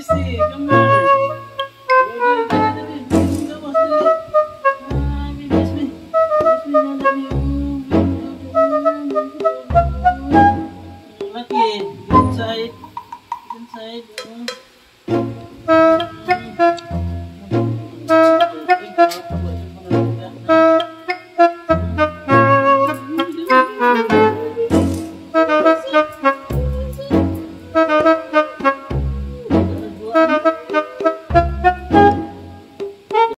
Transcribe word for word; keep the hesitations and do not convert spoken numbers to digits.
Bestie, come here. Oh, dali, dali, dali. Gawas, dali. Ah, bilis, bilis. Bilis, bilis, dali. Laki, good side. Good side. Oh.